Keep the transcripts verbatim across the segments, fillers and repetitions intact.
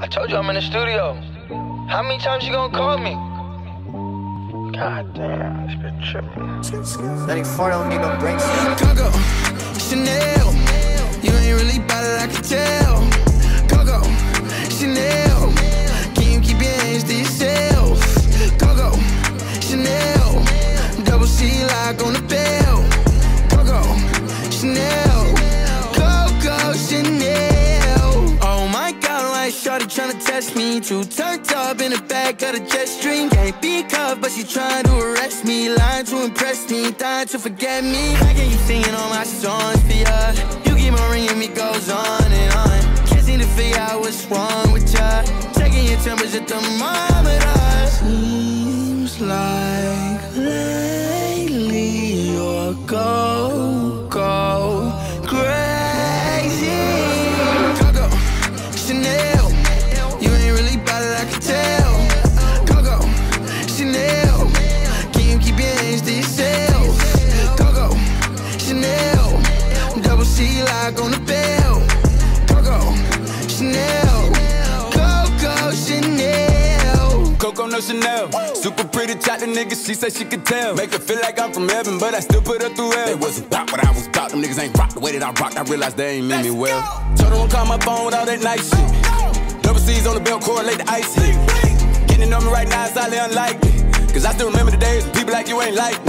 I told you I'm in the studio. How many times you gonna call me? God damn, this bitch tripping. ninety-four don't need no brakes. Coco, Chanel, you ain't really bout it, I can tell. Coco, Chanel, can you keep your hands to yourself? Coco, Chanel, double C lock on the bell. Coco, Chanel, Coco, Chanel. Oh my God, like shorty tryna test me. Too turned up in the back of the jet stream. Can't be cuffed, but she trying to arrest me. Lying to impress me, dying to forget me. How can you singing all my songs for ya? You keep on ringing me, goes on and on. Can't seem to figure out what's wrong with ya. Checking your temperature thermometer. Seems like lately you're go, go crazy. Coco, Chanel, you ain't really bout it, I can tell. Coco, Chanel, can you keep your hands to yourself? Coco, Chanel, double C lock on the bell. Coco, Chanel, Coco, Chanel. Coco, no Chanel. Super pretty, chat the nigga, she said she could tell. Make her feel like I'm from heaven, but I still put her through hell. They wasn't about what I was about, them niggas ain't rock the way that I rocked. I realized they ain't mean me well. Told her don't call my phone with all that nice shit. Double C's on the belt, correlate the ice hit. Getting on me right now is highly unlikely, cause I still remember the days when people like you ain't like me.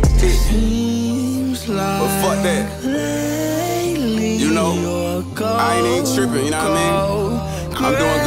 Seems like but fuck that. Lately you know, I ain't even tripping, you know what I mean? I'm doing